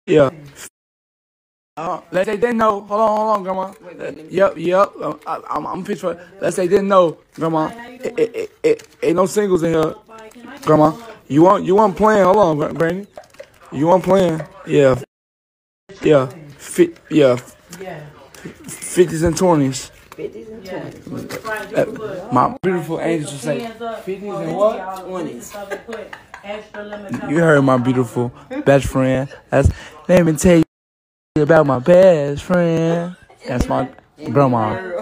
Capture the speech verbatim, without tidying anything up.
Yeah. Uh, let's say they didn't know. Hold on, hold on, Grandma. Uh, yep, yep. Uh, I, I'm, I'm pitch for. Let's say they didn't know, Grandma. It, it, it, it, ain't no singles in here, Grandma. You want, you want playing? Hold on, Gra- Granny. You want playing? Yeah, yeah, fit, yeah. Fifties and twenties. fifties and twenties. Uh, my beautiful angels will say fifties and what? twenties. You heard my beautiful best friend. That's, let me tell you about my best friend. That's my grandma.